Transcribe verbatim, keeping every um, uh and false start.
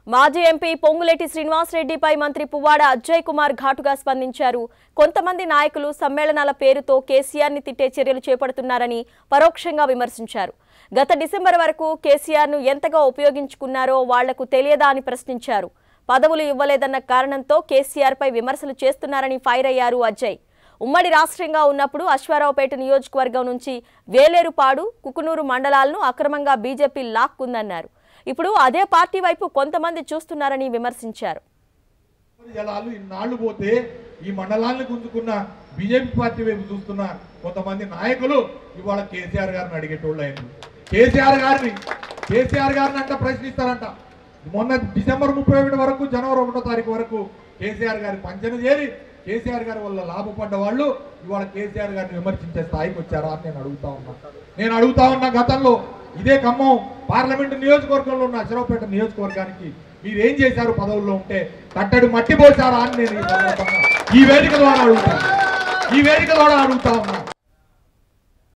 మాజీ ఎంపీ పొంగులేటి శ్రీనివాసరెడ్డిపై మంత్రి పువ్వాడ అజయ్ కుమార్ ఘాటుగా స్పందించారు. కొంతమంది నాయకులు సమ్మేళనాల పేరుతో కేసీఆర్ ని తిట్టే చర్యలు చేపడుతున్నారని పరోక్షంగా విమర్శించారు. గత డిసెంబర్ వరకు కేసీఆర్ ను ఎంతగా ఉపయోగించుకున్నారో వాళ్లకు తెలియదా అని ప్రశ్నించారు. పదవులు ఇవ్వలేదన్న కారణంతో కేసీఆర్ పై విమర్శలు చేస్తున్నారని ఫైర్ అయ్యారు అజయ్. ఉమ్మడి రాష్ట్రంగా ఉన్నప్పుడు అశ్వారావుపేట నియోజకవర్గం నుంచి వేలేరుపాడు, కుకునూరు మండలాలను అక్రమంగా బీజేపీ లాక్కుందన్నారు. ఇప్పుడు అదే పార్టీ వైపు కొంతమంది చూస్తున్నారని విమర్శించారు. ఇన్నాళ్లు పోతే ఈ మండలాన్ని గుంజుకున్న బీజేపీ పార్టీ వైపు చూస్తున్న కొంతమంది నాయకులు ఇవాళ కేసీఆర్ గారిని అడిగేటోళ్ళు అయ్యారు. కేసీఆర్ గారిని కేసీఆర్ గారిని అంట ప్రశ్నిస్తారంట. మొన్న డిసెంబర్ ముప్పై ఒకటి వరకు జనవరి ఒకటో తారీఖు వరకు కేసీఆర్ గారి పంచన చేరి కేసీఆర్ గారి వల్ల లాభపడ్డ వాళ్ళు ఇవాళ కేసీఆర్ గారిని విమర్శించే స్థాయికి వచ్చారా అని నేను అడుగుతా ఉన్నా నేను అడుగుతా ఉన్నా గతంలో ఇదే ఖమ్మం పార్లమెంటు నియోజకవర్గంలో ఉన్న అశ్వారావుపేట నియోజకవర్గానికి మీరు ఏం చేశారు? పదవుల్లో ఉంటే కట్టడి మట్టి పోసారా అని నేను ఈ వేదిక ద్వారా అడుగుతాను ఈ వేదిక ద్వారా అడుగుతా ఉన్నా